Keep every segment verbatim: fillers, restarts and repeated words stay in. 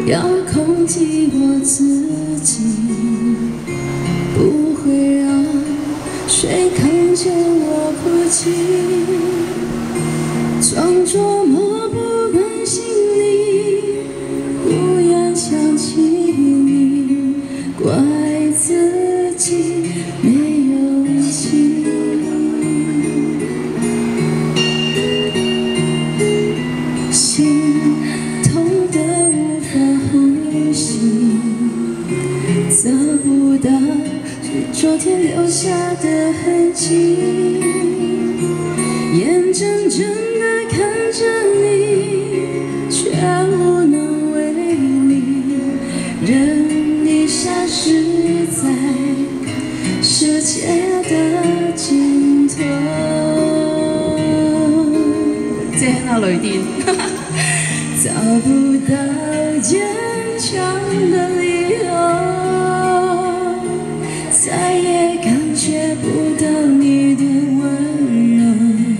要控制我自己，不会让谁看见我哭泣，装作漠不关心你，不要想起你，怪自己没有情。 找不到昨天留下的痕迹，眼睁睁地看着你，却无能为力，任你消失在世界的尽头。即係那雷電，找不到堅強的理由。 再也感觉不到你的温柔，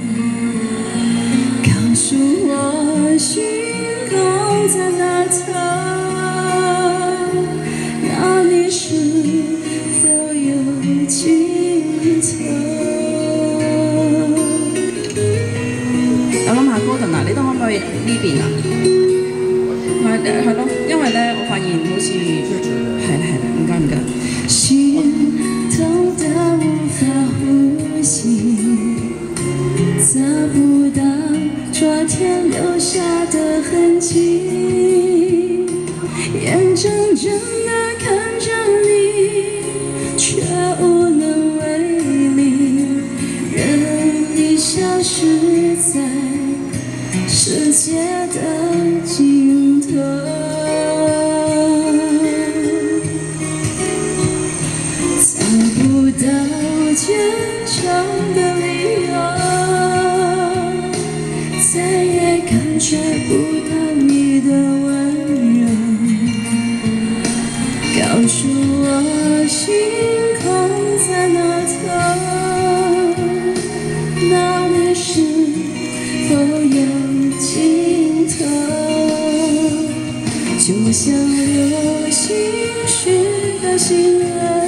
告诉我星空在哪头，那里是否有尽头？我諗下歌頓啊，你都可唔可以呢邊啊？係誒係咯，因為咧我發現好似係啦係啦，唔該唔該。 痛得无法呼吸，找不到昨天留下的痕迹，眼睁睁地看着你，却无能为力，任你消失在世界的尽头。 到坚强的理由，再也感觉不到你的温柔，告诉我星空在哪头，那里是否有尽头？就像流星许的心愿。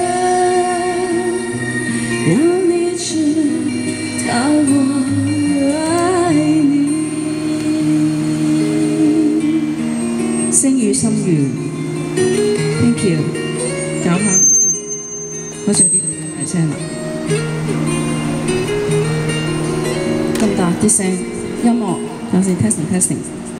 让你知道我愛你。星語心願 ，thank you， 搞下聲，好似有啲大聲啦，咁大啲聲，音樂，等陣 testing testing。